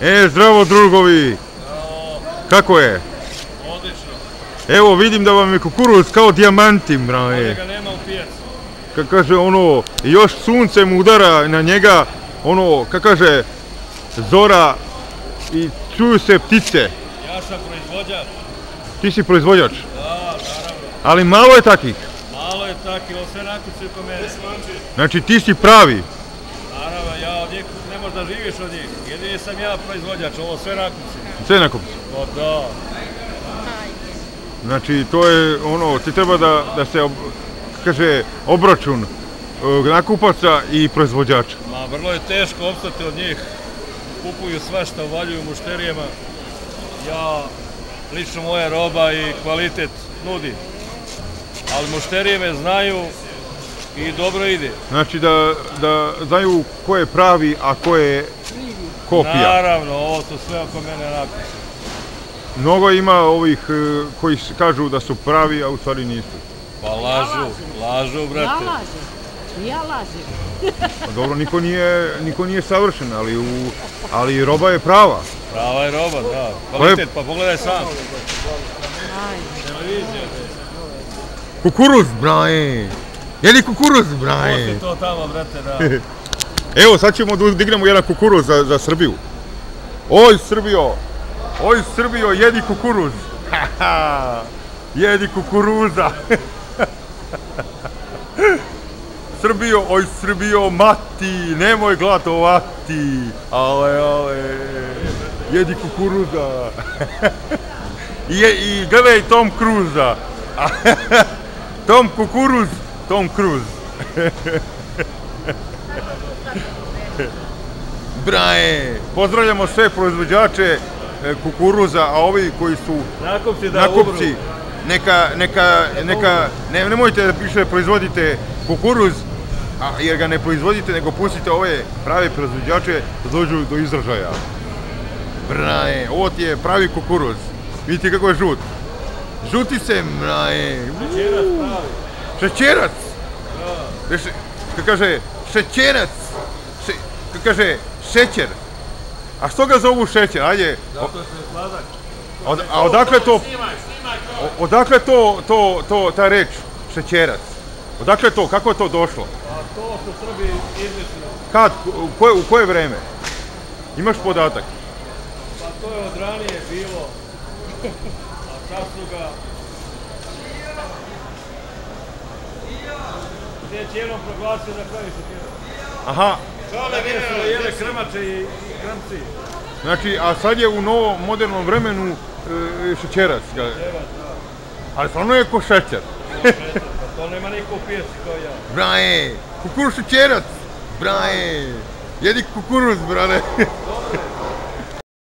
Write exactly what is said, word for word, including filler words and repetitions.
E, zdravo drugovi! Kako je? Odlično. Evo, vidim da vam je kukuruz kao dijamantim, brane. Ovdje ga nema u pijacu. Kako kaže, ono, još sunce mu udara na njega, ono, kako kaže, zora i čuju se ptice. Ja sam proizvođač. Ti si proizvođač? Da, naravno. Ali malo je takvih. Malo je takvi, ovo sve nakuci oko mene. Znači, ti si pravi. Naravno, ja od njih ne možeš da živiš od njih. Jedini sam ja proizvođač, ovo sve nakuci. Sve nakupci. O da. Znači, to je ono, ti treba da, da se, ob, kaže, obračun uh, nakupaca i proizvođača. Ma, vrlo je teško opstati od njih. Kupuju svašta, uvaljuju mušterijama. Ja, lično moja roba i kvalitet nudi. Ali mušterije me znaju i dobro ide. Znači da, da znaju ko je pravi, a ko je kopija. Naravno, ovo su sve oko mene nakuci. Mnogo ima ovih uh, koji kažu da su pravi, a u stvari nisu. Pa lažu, lažu, brate. Ja lažem, ja lažem. Pa dobro, niko nije, niko nije savršen, ali, u, ali roba je prava. Prava je roba, da. Kvalitet, pa pogledaj sam. Televizija. Kukuruz, braje! Jedi kukuruz, braje! Pusti to tamo, brate, da. Evo, sad ćemo da dignemo jedan kukuruz za, za Srbiju. Oj, Srbijo! Oj, Srbijo, jedi kukuruz! Jedi kukuruza! Srbijo, oj, Srbijo, mati, nemoj gladovati! Ale, ale, jedi kukuruza! I, I gledaj Tom Cruza! Tom kukuruz, Tom Cruise. Braje, pozdravljamo sve proizvođače kukuruza, a ovi koji su nakupci, da nakupci, neka, neka, neka, ne, nemojte da piše proizvodite kukuruz, a, jer ga ne proizvodite, nego pustite ove prave proizvođače da dođu do izražaja. Braje, ovo ti je pravi kukuruz. Vidite kako je žut. Žuti se, braje. Šećerac pravi. Šećerac. Da. Kako kaže, šećerac. Še, kako kaže, šećer. A što ga zovu šećer? Ajde. Zato što je sladak. Od, a odakle to, odakle to, to, to, ta reč, šećerac? Odakle to, kako je to došlo? A to su Srbi izmislili. Kad, u koje, u koje vreme? Imaš podatak? Pa to je od ranije bilo. A sad su ga... Gdje jednom proglasio da pravi šećerac. Aha. Čale su jele krmače i krmci. Znači, a sad je u novom, modernom vremenu e, šećerac. Šećerac, da. Ali stvarno je ko šećer. Pa to nema niko u pijaci kao ja. Braje, kukuruz šećerac. Braje, jedi kukuruz, brale. Dobre.